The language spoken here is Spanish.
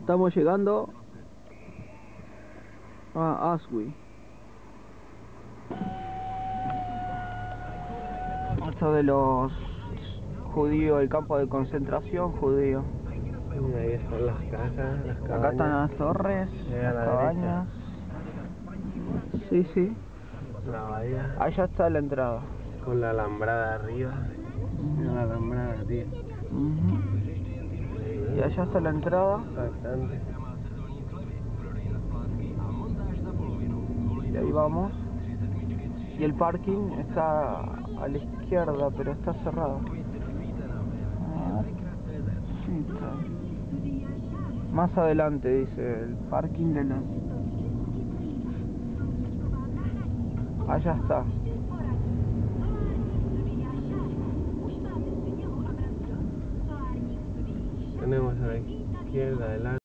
Estamos llegando a Auschwitz. Esto de los judíos, el campo de concentración judío. Y ahí están las casas, las cabañas. Acá están las torres, las cabañas. Sí, sí. La bahía. Allá está la entrada. Con la alambrada arriba. Mira la alambrada, tío. Y allá está la entrada. Bastante. Y ahí vamos. Y el parking está a la izquierda, pero está cerrado. Sí, está. Más adelante dice el parking de la... Allá está. Tenemos a la izquierda el